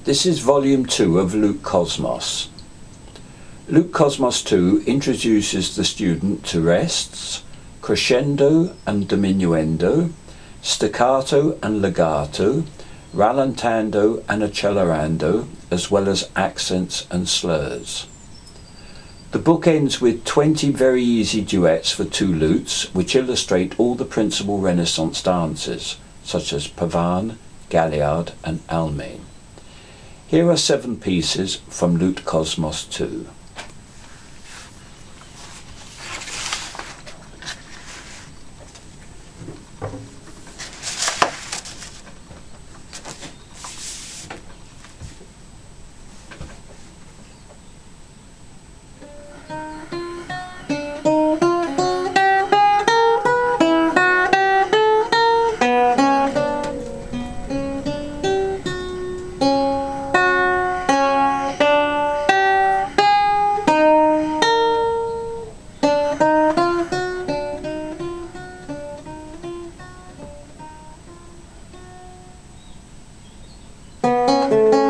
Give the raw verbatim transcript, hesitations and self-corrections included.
This is volume two of LUTECOSMOS. LUTECOSMOS two introduces the student to rests, crescendo and diminuendo, staccato and legato, rallentando and accelerando, as well as accents and slurs. The book ends with twenty very easy duets for two lutes, which illustrate all the principal Renaissance dances, such as Pavane, Galliard and Almain. Here are seven pieces from LUTECOSMOS two. Thank you.